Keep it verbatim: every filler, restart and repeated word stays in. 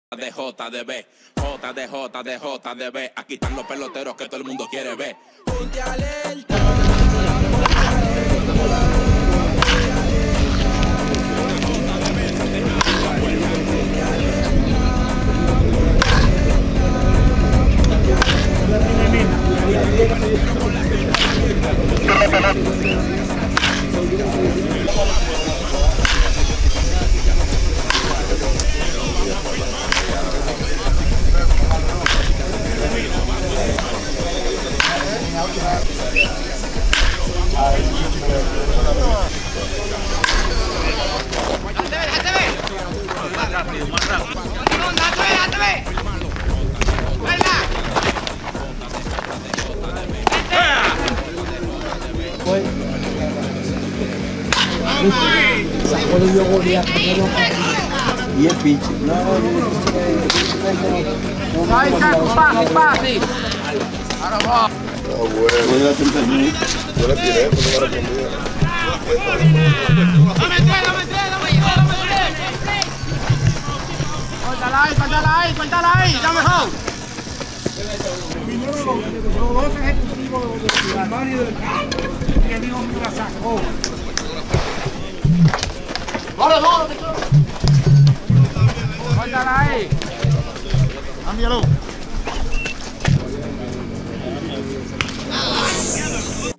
de J D B, J de J de J D B, aquí están los peloteros que todo el mundo quiere ver. Ponte alerta. Más rápido, más rápido. Y el pitch. No, Ahí está, pase, pase. Ahora va. Ah, bueno. Yo la tiré, pero no la respondía. Suéltala ahí, suéltala ahí, suéltala ahí, ya mejor. Los dos ejecutivos de la mano y del campo, y el hijo mío la sacó. ¡Ahora, ahora! Suéltala ahí. Cámbialo.